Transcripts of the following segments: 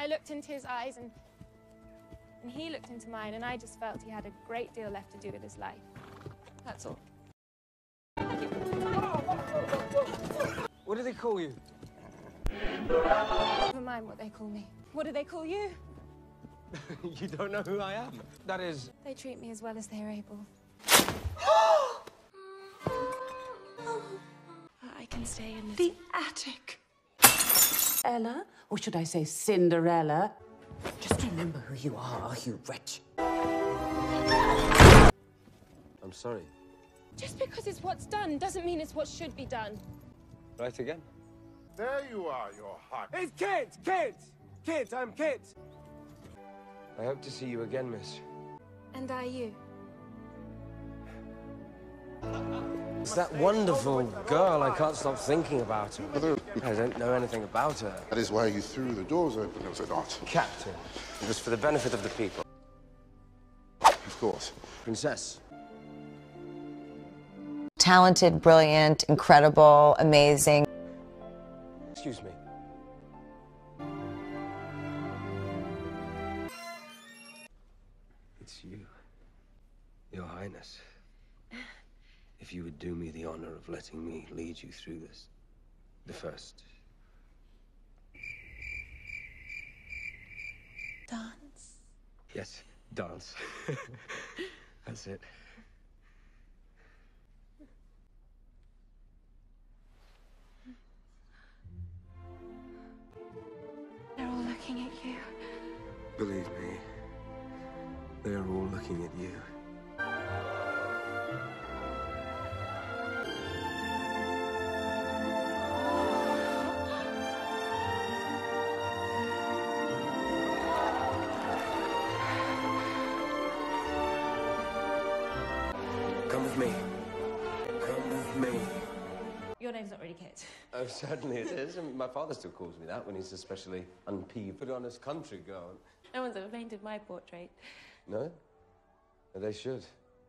looked into his eyes, and he looked into mine, and I just felt he had a great deal left to do with his life. That's all. What do they call you? Never mind what they call me. What do they call you? You don't know who I am? That is... They treat me as well as they're able. I can stay in this... The attic. Ella, or should I say Cinderella? Just remember who you are, you wretch. I'm sorry. Just because it's what's done doesn't mean it's what should be done. Right again? There you are, your heart. It's Kit! Kit! Kit, I'm Kit! I hope to see you again, miss. And are you? It's that wonderful girl. I can't stop thinking about her. I don't know anything about her. That is why you threw the doors open, was it not? Captain. It was for the benefit of the people. Of course. Princess. Talented, brilliant, incredible, amazing. Excuse me. It's you, Your Highness. If you would do me the honor of letting me lead you through this. The first. Dance. Yes, dance. That's it. They're all looking at you. Believe me, they are all looking at you. Come with me. Come with me. Your name's not really Kit. Oh, certainly it is. I mean, my father still calls me that when he's especially unpeeved. But honest country girl. No one's ever painted my portrait. No? Well, they should.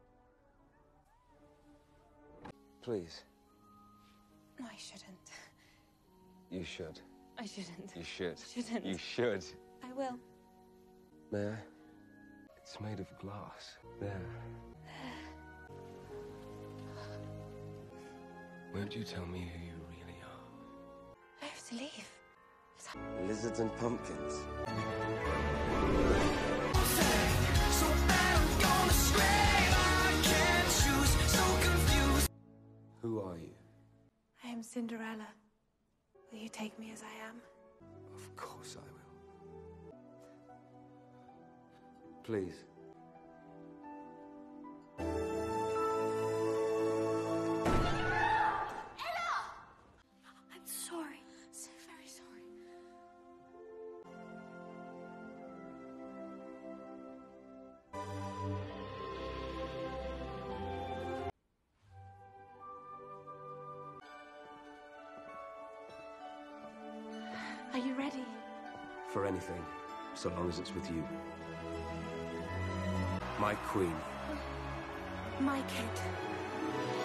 Please. No, I shouldn't. You should. I shouldn't. You should. Shouldn't. You should. I will. There. It's made of glass. There. Won't you tell me who you really are? I have to leave. Lizards and pumpkins. Who are you? I am Cinderella. Will you take me as I am? Of course I will. Please. I'm sorry. So very sorry. Are you ready? For anything, so long as it's with you. My queen. My kid.